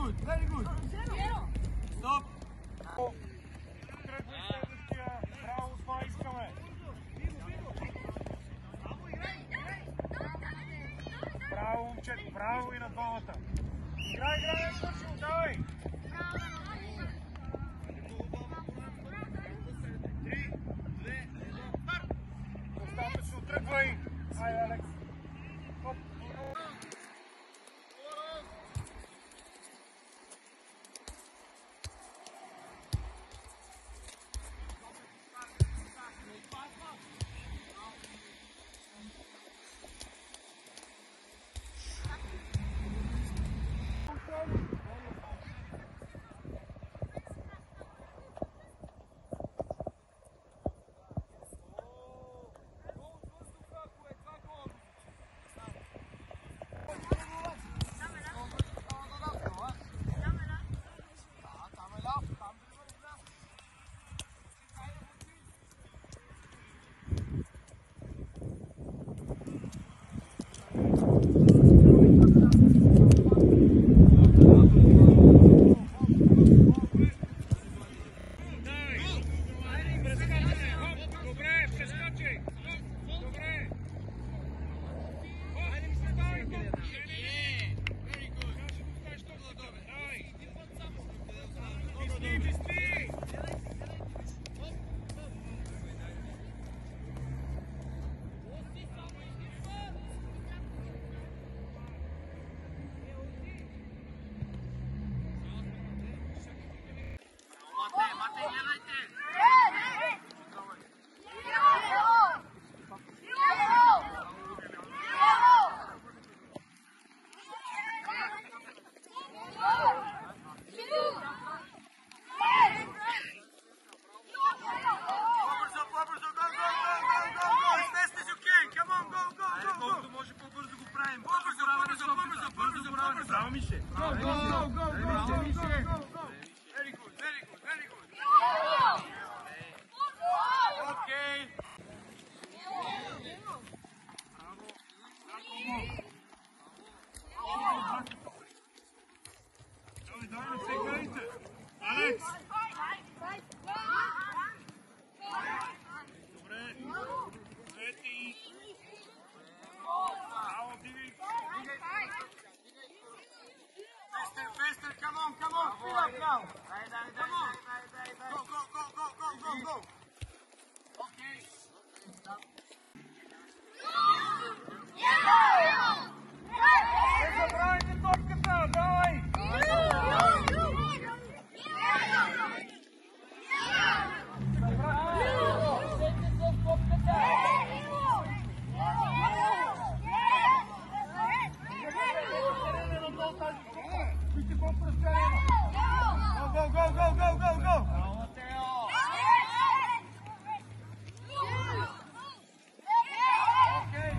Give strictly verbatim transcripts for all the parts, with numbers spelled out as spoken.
good, very good. Stop. Тръгвай следващия. Браво, това искаме. Браво, момчето, браво и на двамата. Играй, играй, точно, давай. Три, две, едно, старт. Достатъчно, тръгвай. Айде, Алекс. Хоп. Bravo, Michel. Go, go, go, go, go, go, go, go. Very good, very good, very good. Okay. Давай, давай, всегайте. Алекс. Добре. Трети. Браво, дигай. Faster, faster, come on, come on, fill up now. Come on. Go, go, go, go, go, go, go. Okay. Забравяйте топката, давай. Go, go, go, go, go, go! Okay.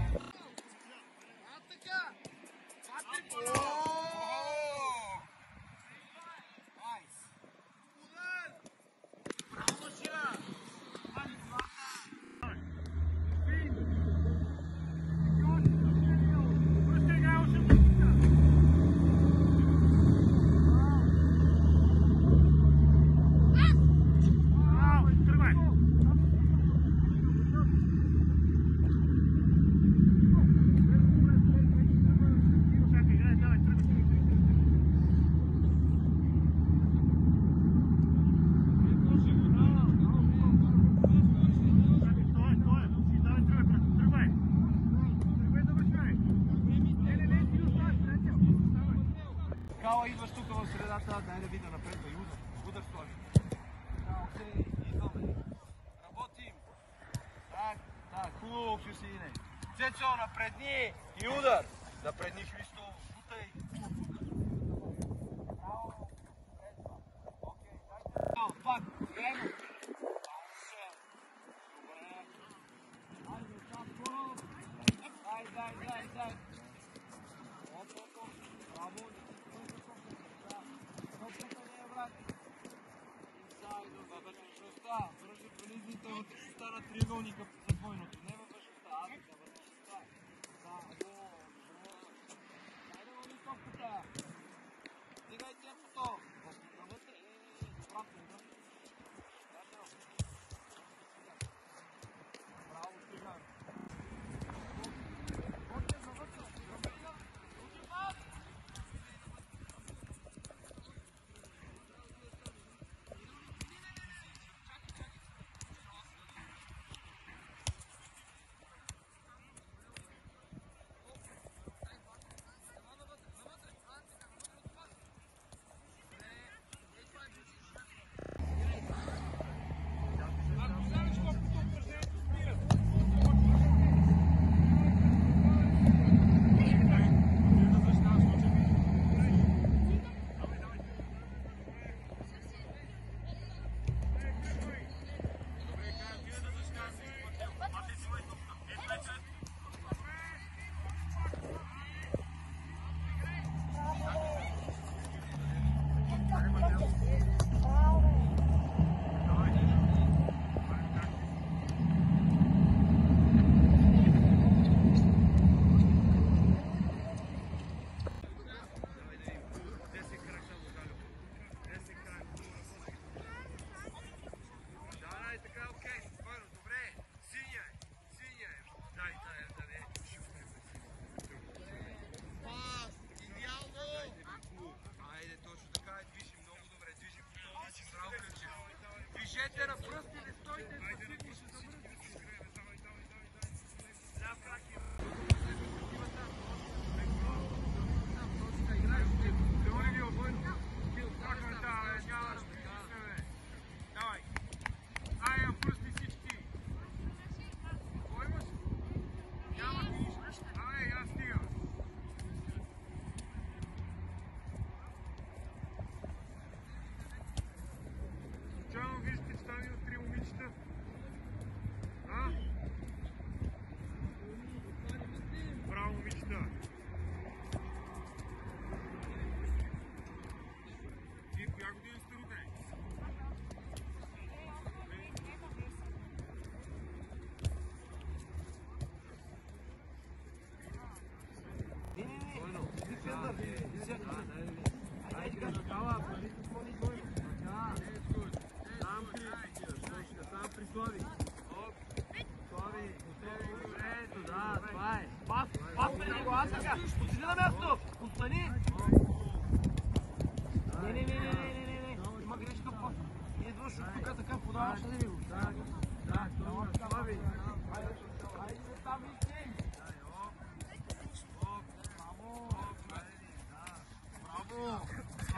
Кала, идваш тук в средата, дай да видя напред, да удар. Удар сложи. Да, окей, идваме. Работим. Так, так, хубаво, Хюсейне. Цецо, напредни и удар. Напредни, Христо, шутай. Браво, средства. Окей, дайте. Пак, време. Дай, дай, дай, дай. Оп, оп, оп. Браво. Бързо прелизните вътрешността на триъгълника за двойното. Не във вътрешността, а за вътрешността. Да, добре. Дай да върви топката. Стигайте.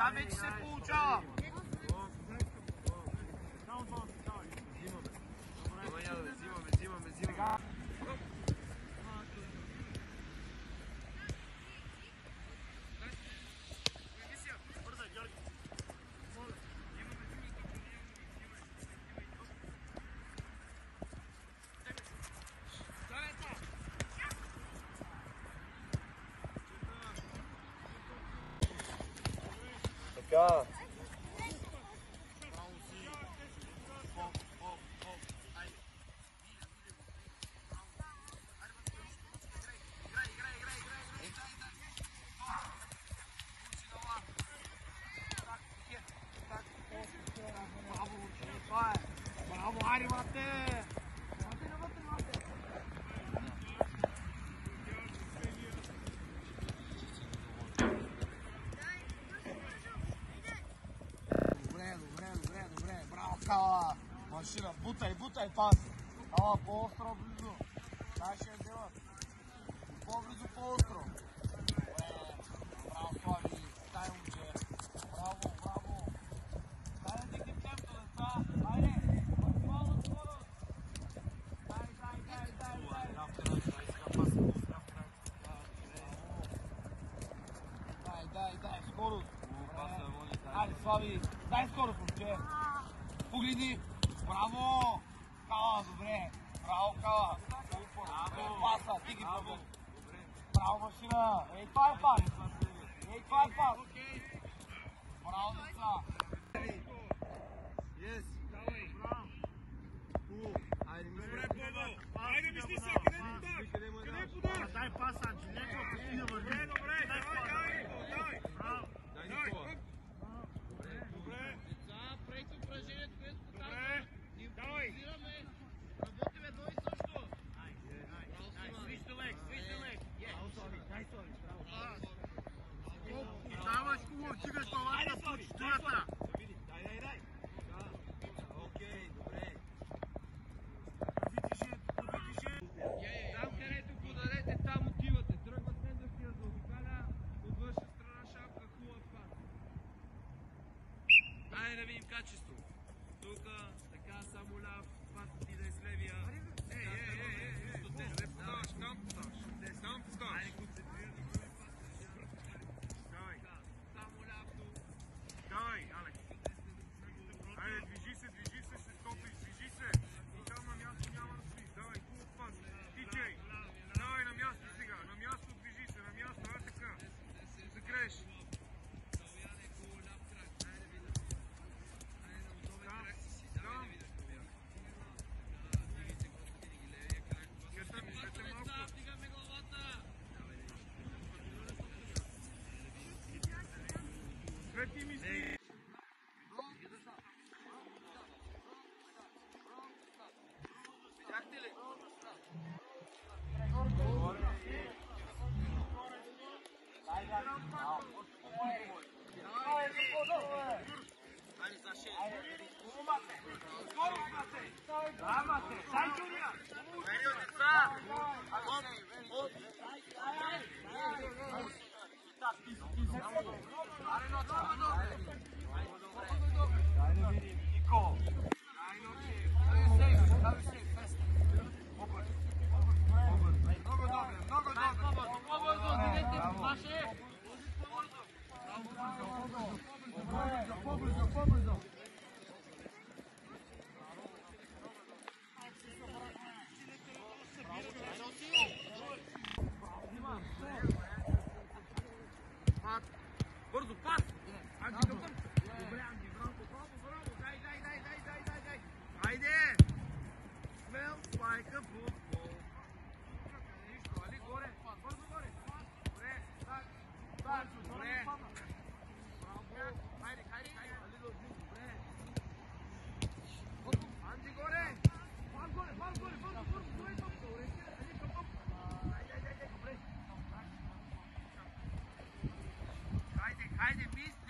Това вече се получава. Взимаме, взимаме, взимаме. Така. Браво, ари, мате! Добре, добре, добре, добре. Браво, Кала! Машина, бутай, бутай пас! Кала, по-остро близо. Дай ще я делат. По-близо, по-остро. Браво, Слави! Дай, момче! Браво, браво! Дай да дигнем темпо, деца! Айде! Максимална скорост! Дай, дай, дай, дай, дай! Дай, дай, дай, скорост! Айде, Слави! Дай скорост, момче! Погледни! Браво! Кала, добре! Браво, Кала! Браво! Паса, диги по-долу! Браво, машина! Ей, това е пас! Ей, това е пас! Браво, деца! Yes! Браво! Айде, добре, Бобо! Айде, мисли се, къде е подаш? Къде е подаш? Дай паса, Анджелето, ти да върви! Добре, добре, дай, дай! Дай! Браво! Дай, Никола! Добре! Деца, правите упражнението, което показва. Ни импровизираме. Работим едно и също. Свища лек, свища лек. Дай Сови, браво. Даваш хубаво, стигаш главата по четвърта. Дай, дай, дай. Окей, добре. Видиш, видиш. Там, където подадете, там отивате. Тръгват следващия за обикаля. От външна страна шапка, хубав пас. Дай да видим качество. Тук, така, само ляв, пасът ти да е с левия. Ей, ей, ей, ей, ей, къде подаваш? Там подаваш. Там подаваш. Айде, концентрирани, хубави пасът. Давай. Само ляв тук. Давай, Алекс. Айде, движи се, движи се, ще стопиш, движи се. И там на място няма да си. Давай, хубав пас. Тичай. Давай на място сега, на място движи се, на място, а така. Закреш. Свети мисли! Чакте ли? Айде за шест. Скоро мате! Скоро мате! Да, мате! Дай, Джулия! Вери от деца! Дай да видим. Нико! Много добре, много добре! По-бързо, дигайте! Ваше! По-бързо, по-бързо, по-бързо! Бързо, пас! Анди, към към! Добре, Анди, браво, браво, браво! Дай, дай, дай, дай, дай, дай, дай! Айде! Смел, спайка, футбол! Нищо, али, горе! Бързо, горе! Добре, так, так, добре! Браво! Хайде, хайде, хайде! Али, добре! Анди, горе! Пас горе, пас горе, бързо, бързо, добре, топка! Ориентира, али, към топ! Дай, дай, дай, добре! Хайде, хайде, мисля!